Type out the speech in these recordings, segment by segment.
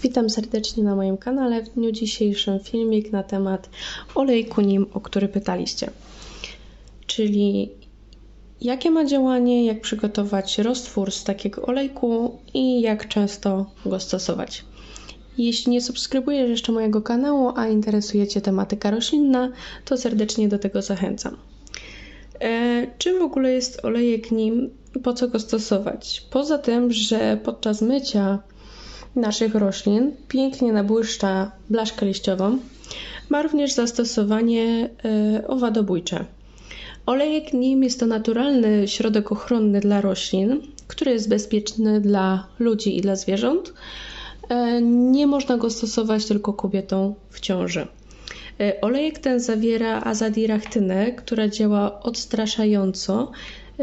Witam serdecznie na moim kanale. W dniu dzisiejszym filmik na temat olejku NIM, o który pytaliście. Czyli jakie ma działanie, jak przygotować roztwór z takiego olejku i jak często go stosować. Jeśli nie subskrybujesz jeszcze mojego kanału, a interesuje Cię tematyka roślinna, to serdecznie do tego zachęcam. Czym w ogóle jest olejek NIM i po co go stosować? Poza tym, że podczas mycia naszych roślin pięknie nabłyszcza blaszkę liściową, ma również zastosowanie owadobójcze. Olejek NIM jest to naturalny środek ochronny dla roślin, który jest bezpieczny dla ludzi i dla zwierząt. Nie można go stosować tylko kobietom w ciąży. Olejek ten zawiera azadirachtynę, która działa odstraszająco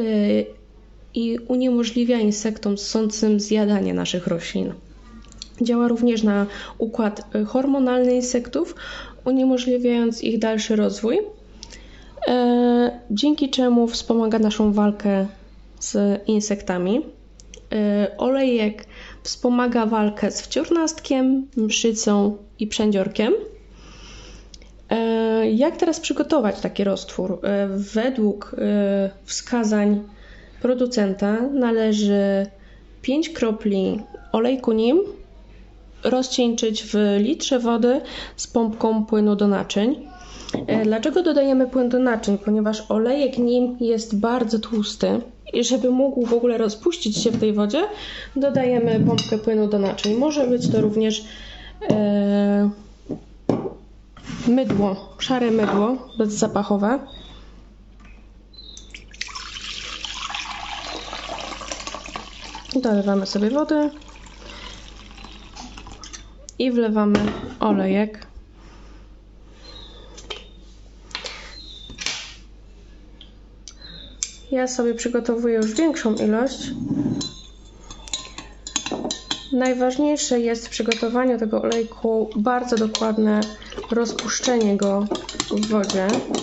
i uniemożliwia insektom ssącym zjadanie naszych roślin. Działa również na układ hormonalny insektów, uniemożliwiając ich dalszy rozwój, dzięki czemu wspomaga naszą walkę z insektami. Olejek wspomaga walkę z wciornastkiem, mszycą i przędziorkiem. Jak teraz przygotować taki roztwór? Według wskazań producenta należy 5 kropli olejku NIM rozcieńczyć w litrze wody z pompką płynu do naczyń. Dlaczego dodajemy płyn do naczyń? Ponieważ olejek NIM jest bardzo tłusty i żeby mógł w ogóle rozpuścić się w tej wodzie, dodajemy pompkę płynu do naczyń. Może być to również mydło, szare mydło bezzapachowe. Dolewamy sobie wody i wlewamy olejek. Ja sobie przygotowuję już większą ilość. Najważniejsze jest w przygotowaniu tego olejku bardzo dokładne rozpuszczenie go w wodzie.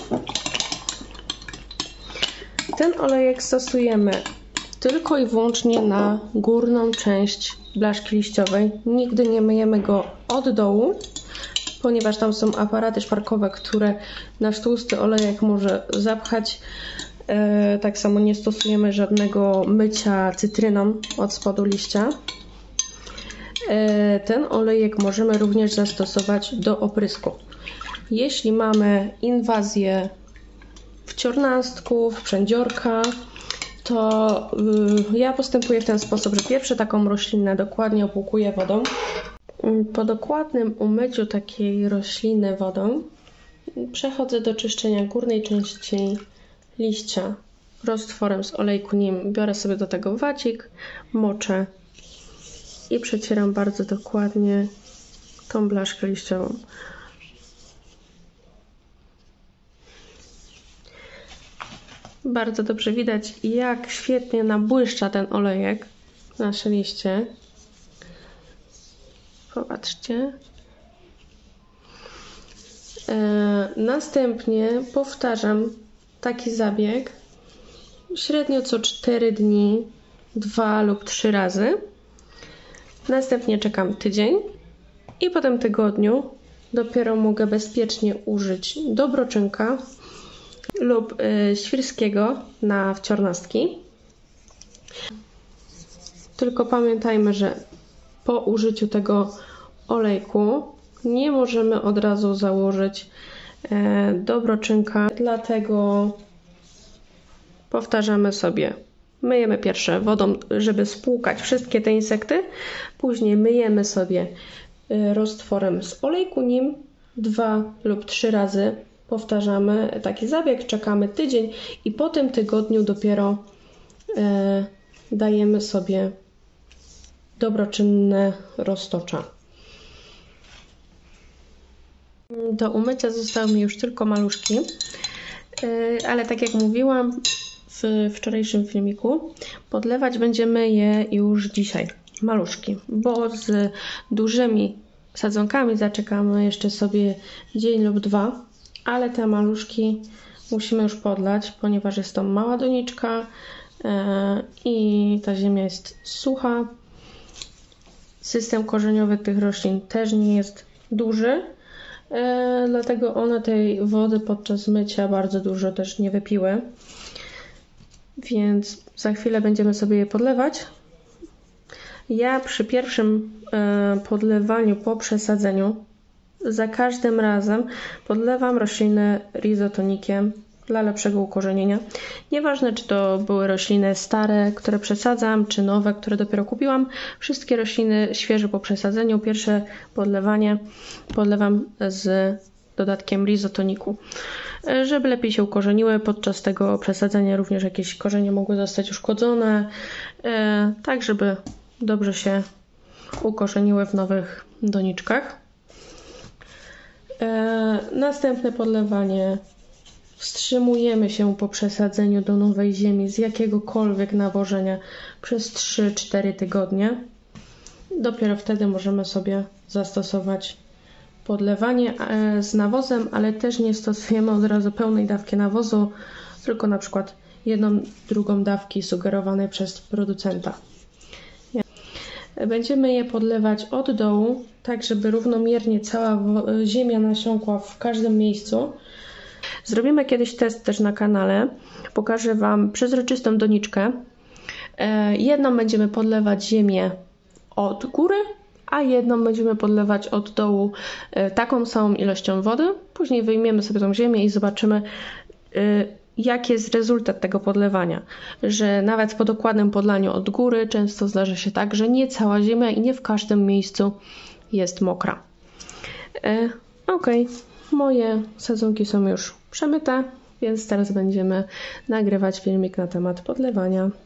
Ten olejek stosujemy tylko i wyłącznie na górną część blaszki liściowej. Nigdy nie myjemy go od dołu, ponieważ tam są aparaty szparkowe, które nasz tłusty olejek może zapchać. Tak samo nie stosujemy żadnego mycia cytryną od spodu liścia. Ten olejek możemy również zastosować do oprysku. Jeśli mamy inwazję wciornastków, przędziorka, to ja postępuję w ten sposób, że pierwsze taką roślinę dokładnie opłukuję wodą. Po dokładnym umyciu takiej rośliny wodą przechodzę do czyszczenia górnej części liścia roztworem z olejku NIM. Biorę sobie do tego wacik, moczę i przecieram bardzo dokładnie tą blaszkę liściową. Bardzo dobrze widać, jak świetnie nabłyszcza ten olejek w nasze liście. Popatrzcie. Następnie powtarzam taki zabieg średnio co 4 dni, 2 lub 3 razy. Następnie czekam tydzień i po tym tygodniu dopiero mogę bezpiecznie użyć dobroczynka lub świrskiego na wciornastki. Tylko pamiętajmy, że po użyciu tego olejku nie możemy od razu założyć dobroczynka, dlatego powtarzamy sobie. Myjemy pierwsze wodą, żeby spłukać wszystkie te insekty. Później myjemy sobie roztworem z olejku NIM 2 lub 3 razy. Powtarzamy taki zabieg, czekamy tydzień i po tym tygodniu dopiero dajemy sobie dobroczynne roztocza. Do umycia zostały mi już tylko maluszki, ale tak jak mówiłam w wczorajszym filmiku, podlewać będziemy je już dzisiaj, maluszki, bo z dużymi sadzonkami zaczekamy jeszcze sobie dzień lub dwa, ale te maluszki musimy już podlać, ponieważ jest to mała doniczka i ta ziemia jest sucha. System korzeniowy tych roślin też nie jest duży, dlatego one tej wody podczas mycia bardzo dużo też nie wypiły. Więc za chwilę będziemy sobie je podlewać. Ja przy pierwszym podlewaniu po przesadzeniu za każdym razem podlewam rośliny rizotonikiem dla lepszego ukorzenienia. Nieważne, czy to były rośliny stare, które przesadzam, czy nowe, które dopiero kupiłam. Wszystkie rośliny świeże po przesadzeniu, pierwsze podlewanie podlewam z dodatkiem rizotoniku, żeby lepiej się ukorzeniły. Podczas tego przesadzenia również jakieś korzenie mogły zostać uszkodzone, tak żeby dobrze się ukorzeniły w nowych doniczkach. Następne podlewanie. Wstrzymujemy się po przesadzeniu do nowej ziemi z jakiegokolwiek nawożenia przez 3-4 tygodnie. Dopiero wtedy możemy sobie zastosować podlewanie z nawozem, ale też nie stosujemy od razu pełnej dawki nawozu, tylko na przykład 1/2 dawki sugerowanej przez producenta. Będziemy je podlewać od dołu, tak żeby równomiernie cała ziemia nasiąkła w każdym miejscu. Zrobimy kiedyś test też na kanale. Pokażę Wam przezroczystą doniczkę. Jedną będziemy podlewać ziemię od góry, a jedną będziemy podlewać od dołu taką samą ilością wody. Później wyjmiemy sobie tą ziemię i zobaczymy, jaki jest rezultat tego podlewania. Że nawet po dokładnym podlaniu od góry często zdarza się tak, że nie cała ziemia i nie w każdym miejscu jest mokra. Ok, moje sadzonki są już przemyte, więc teraz będziemy nagrywać filmik na temat podlewania.